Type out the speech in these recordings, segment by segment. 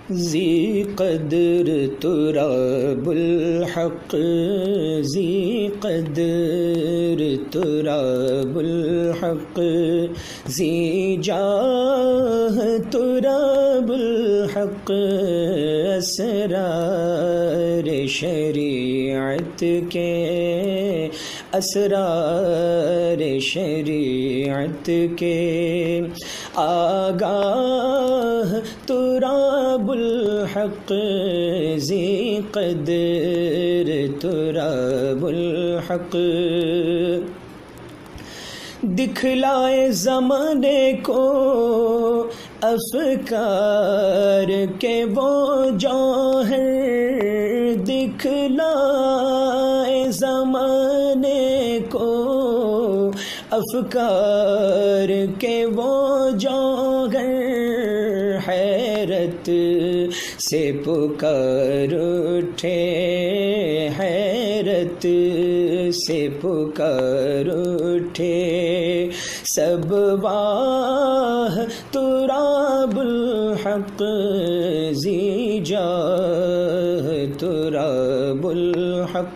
ذی قدر تراب الحق ذی قدر تراب الحق ذی جاہ تراب الحق اسرار شریعت کے اسرار شریعت کے آگاہ تراب الحق ذی قدر تراب الحق دکھلائے زمانے کو افکار کے وہ جوہر دکھلائے زمانے کو افکار کے وہ جوہر حیرت سے پکار اٹھے حیرت سے پکار اٹھے سب واہ تراب الحق ذی جاہ تراب الحق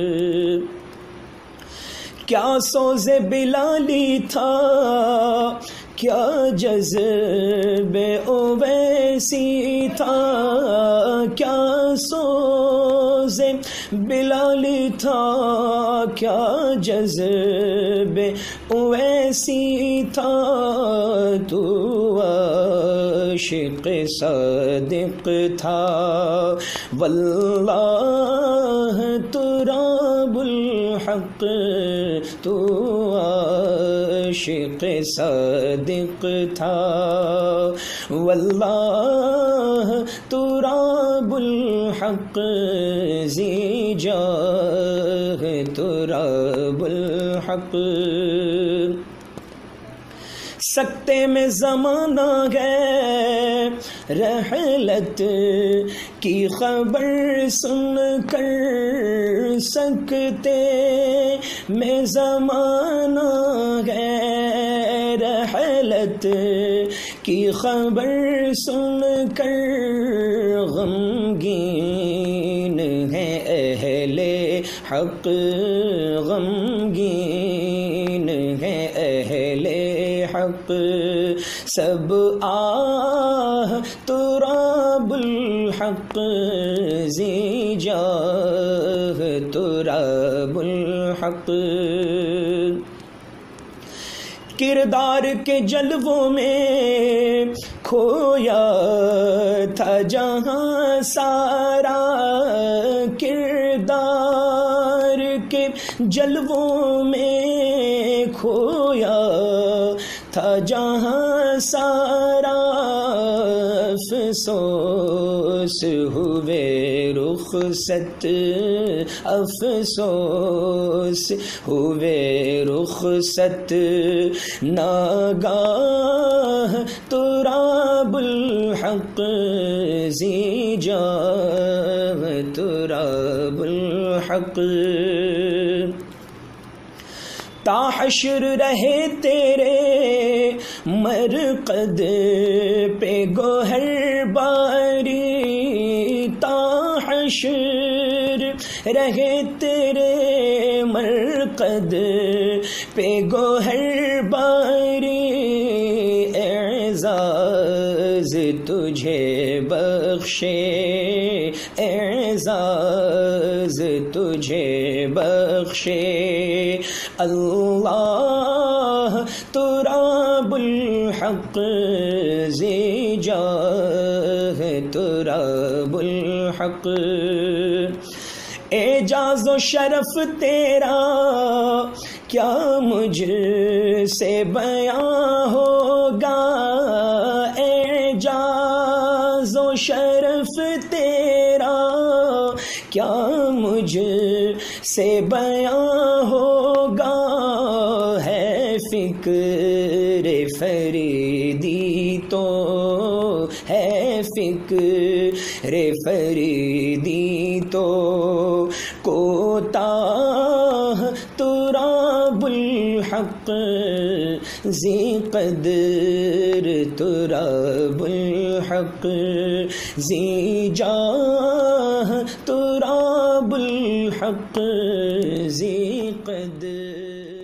کیا سوز بلالی تھا کیا جذب اویسی تھا کیا سوز بلالی تھا کیا جذب اویسی تھا تو عاشق صادق تھا واللہ تراب الحق تو عاشق صادق تھا واللہ تراب الحق ذی جاہ تراب الحق سکتے میں زمانہ ہے رحلت کی خبر سن کر سکتے میں زمانہ ہے رحلت کی خبر سن کر غمگین ہے اہل حق غمگین ہے اہل حق سب آہ تراب الحق ذی جاہ تراب الحق کردار کے جلووں میں کھویا تھا جہاں سارا کردار کے جلووں میں کھویا تھا جہاں سارا افسوس ہوئے رخصت افسوس ہوئے رخصت ناگاہ تراب الحق ذی جاہ تراب الحق تا حشر رہے تیرے مرقد پہ گوہر باری تا حشر رہے تیرے مرقد پہ گوہر باری اعزاز تجھے بخشے اعزاز تجھے بخشے اللہ تراب الحق ذی جاہ تراب الحق اعجاز و شرف تیرا کیا مجھ سے بیاں ہوگا اعجاز و شرف تیرا کیا مجھ سے بیاں ہوگا ہے فکر فریدی تو ہے فکر فریدی تو کوتاہ تراب الحق الحق ذی قدر تراب الحق ذی جاہ تراب الحق ذی قدر